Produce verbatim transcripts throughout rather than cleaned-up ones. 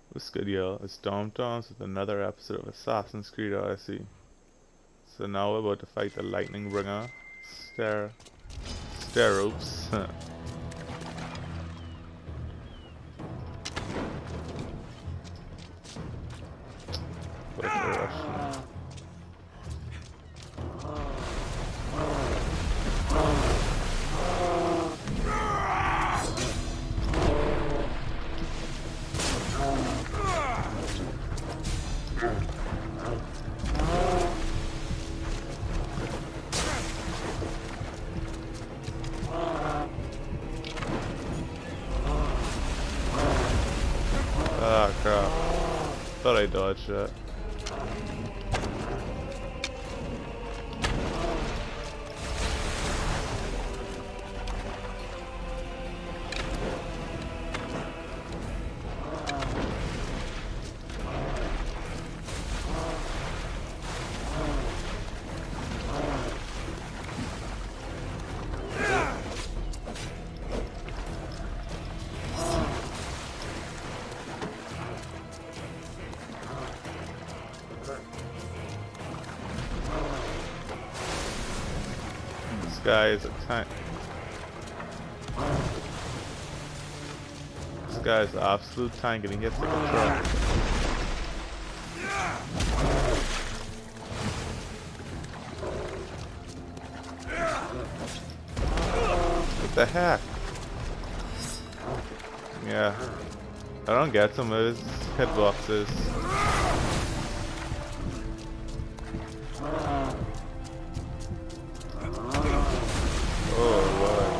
What's good, y'all? It's Dom Toms with another episode of Assassin's Creed Odyssey. So now we're about to fight the Lightning Bringer, Star... Staropes. What's the rush? Ah, crap. Thought I dodged that. This guy is a tank. This guy is an absolute tank and he gets like a truck. What the heck? Yeah. I don't get some of his hitboxes. Oh, wow.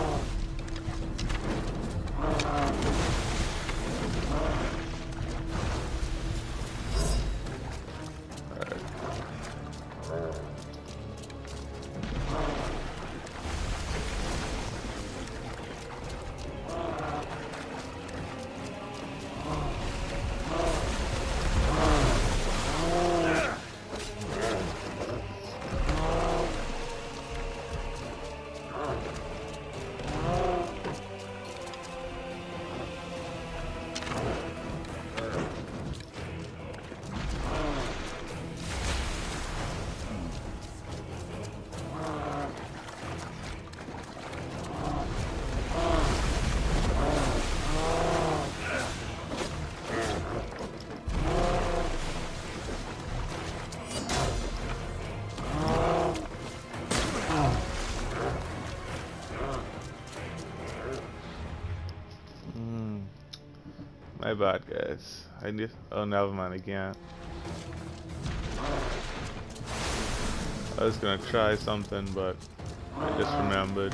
My bad, guys. I need. Oh, never mind. Again. I was gonna try something, but I just remembered.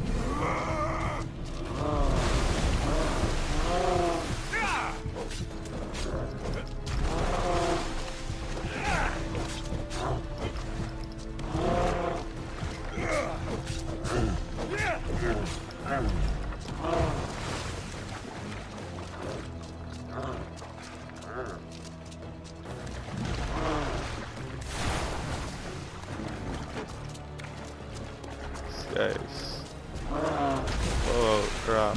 Guys. Oh crap.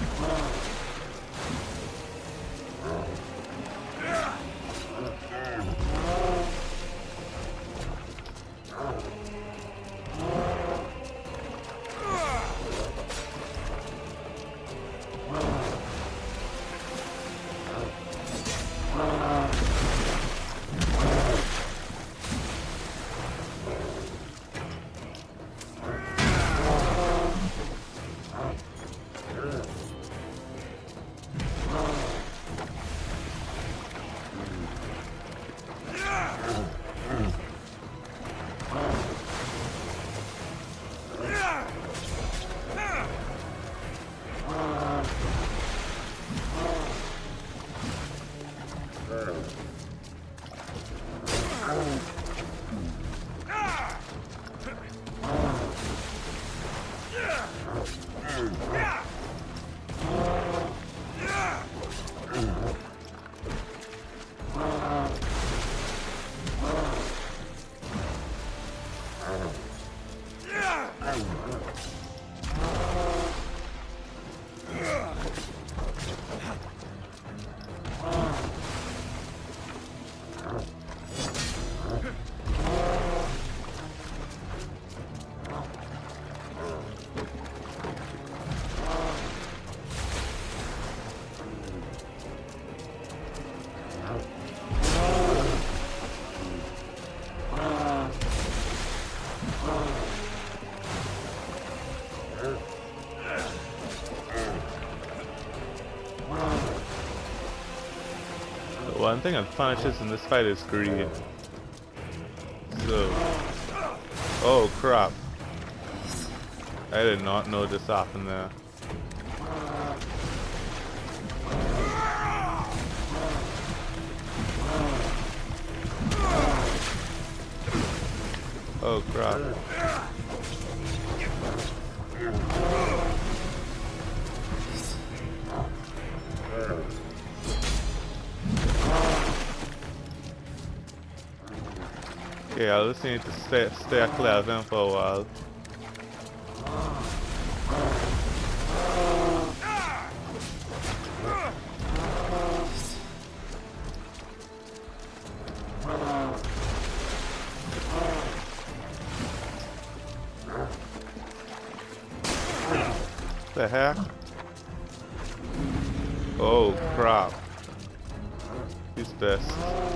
One thing that punishes in this fight is greed. So, oh crap! I did not know this happened there. Oh crap. Okay, I'll just need to stay, stay clear of him for a while. The heck? Oh crap. He's pissed.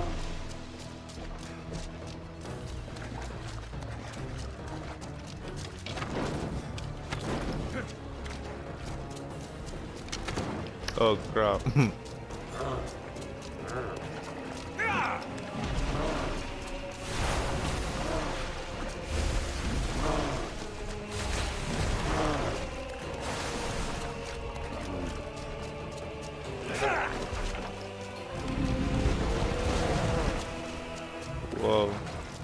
Oh crap. Whoa.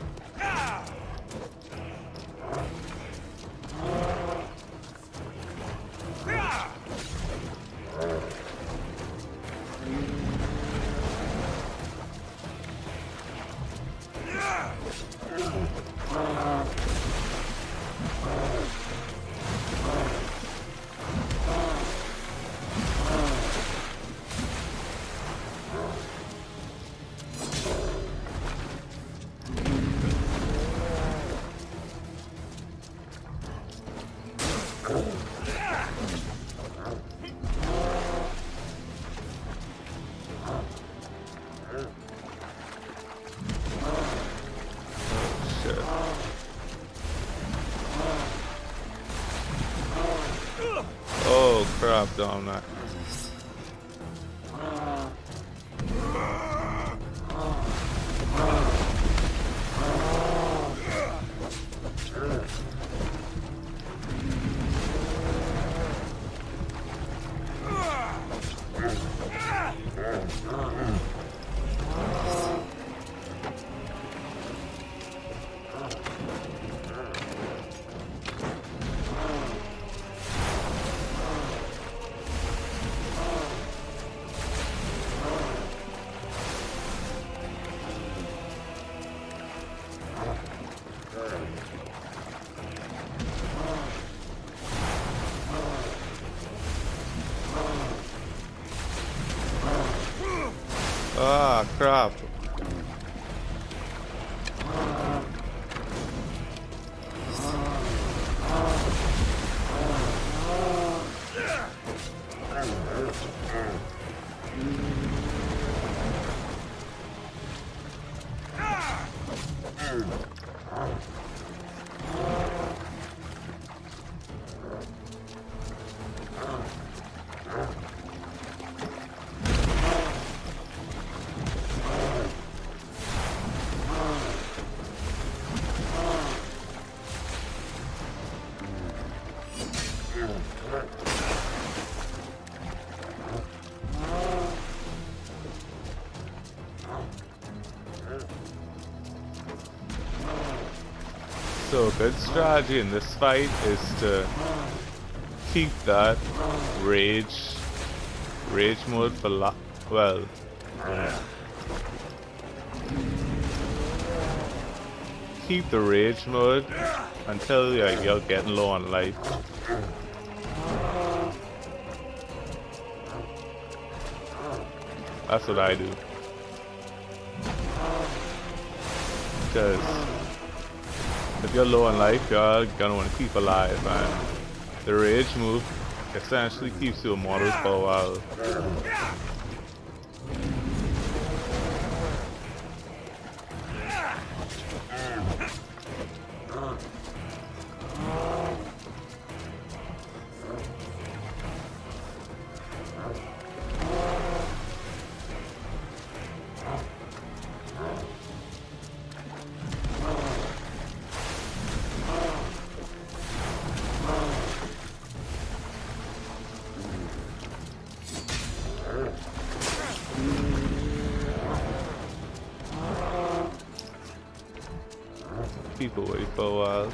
Oh crap, damn that. Ah, crap. So a good strategy in this fight is to keep that rage rage mode for la well keep the rage mode until you're, you're getting low on life. That's what I do. Because if you're low on life, you're gonna want to keep alive, and the rage move essentially keeps you immortal for a while. people wait for a while.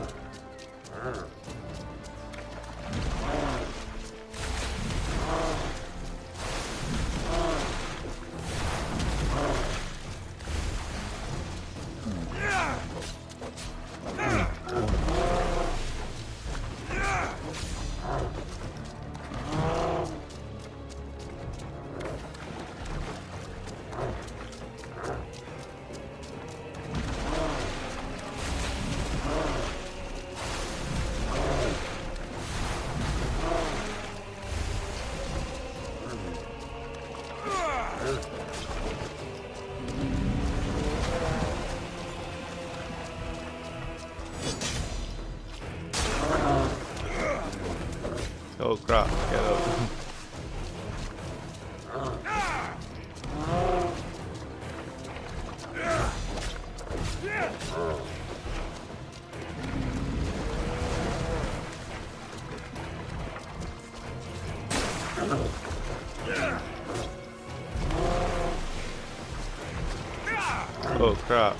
Oh crap, get up. Oh crap.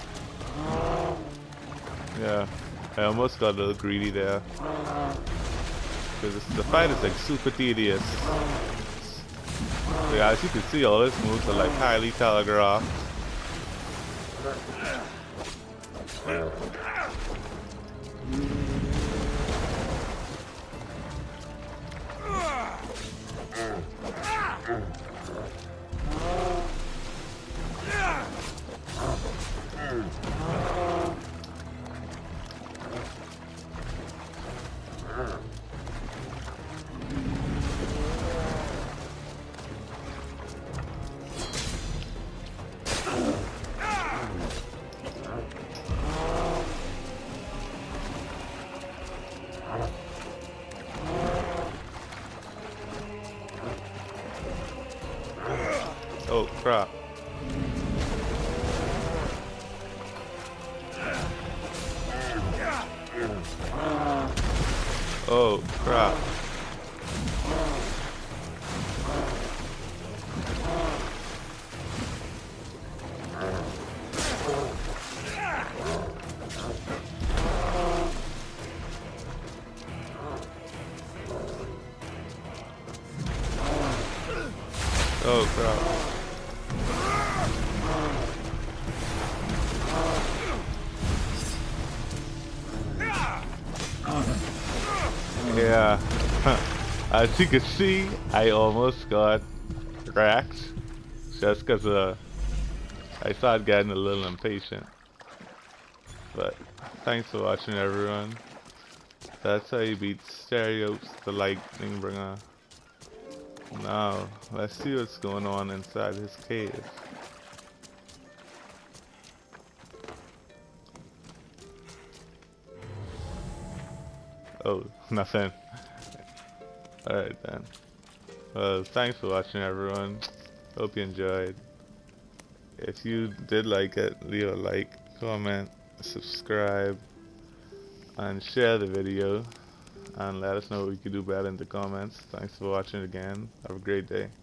Yeah, I almost got a little greedy there. Because the fight is like super tedious. Yeah, as you can see, all his moves are like highly telegraphed. Oh crap. Oh crap. Oh crap. Yeah, as you can see, I almost got wrecked just because uh, I started getting a little impatient. But thanks for watching, everyone. That's how you beat Stereos, the lightning bringer. Now, let's see what's going on inside his cave. Oh, nothing. Alright then. Well, thanks for watching, everyone. Hope you enjoyed. If you did like it, leave a like, comment, subscribe, and share the video. And let us know what we could do better in the comments. Thanks for watching again. Have a great day.